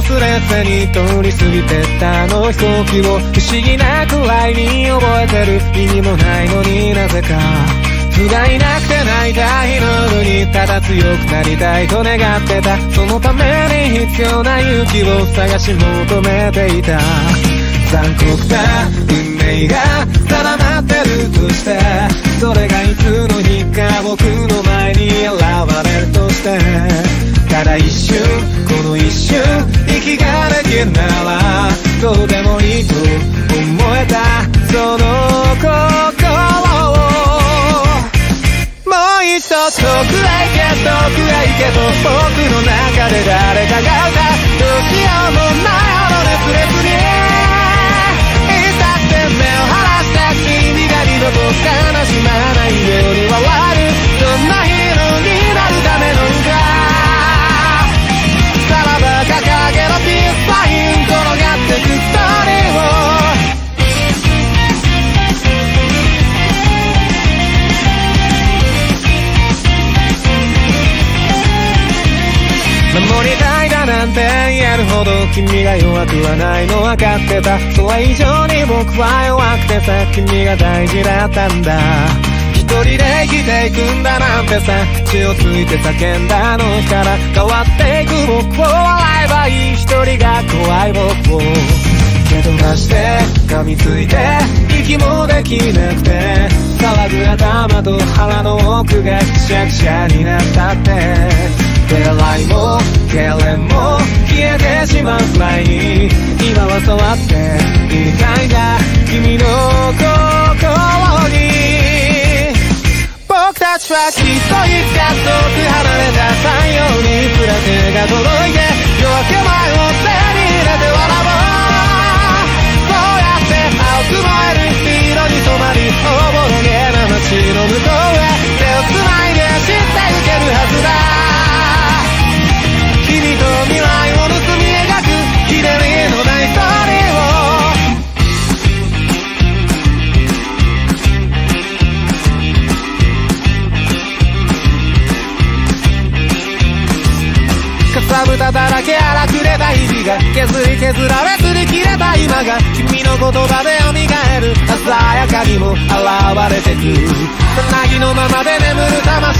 忘れずに通り過ぎてったあの飛行機を不思議なくらいに覚えてる。意味もないのになぜか不甲斐なくて泣いた日の夜にただ強くなりたいと願ってた。そのために必要な勇気を探し求めていた。残酷な運命が定まってるとして、それがいつの日か僕の前に現れるとして、ただ一瞬この一瞬息ができるならどうでもいいと思えたその心をもう一度遠くへ行け遠くへ行けと僕の中で誰かが歌う。どうしようもないほど熱烈にいたって目を離して君が二度と悲しまないように笑う。そんなヒーローになるための歌さらば掲げろピースサイン転がってくストーリーを守りたいだなんて言えるほど君が弱くはないの分かってた。それ以上に僕は弱くてさ君が大事だったんだ。一人で生きていくんだなんてさ口をついて叫んだのから変わっていく僕を笑えばいい。一人が怖い僕を蹴飛ばして噛みついて息もできなくて騒ぐ頭と腹の奥がくしゃくしゃになったって出会いも痙攣も消えてしまうくらいに今は触っていたいんだ君の心に。僕たちはきっといつか遠く離れた太陽にすら手が届いて夜明け前を手に入れて笑おう。そうやって青く燃える色に染まりおぼろげな街の向こうへ手をつないで走ってゆけるはずだ。君と未来を盗み描く日照りのないストーリーをかさぶただらけ荒くれた日々が削り削られ擦り切れた今が君の言葉で蘇る鮮やかにも現れてく。つなぎのままで眠る魂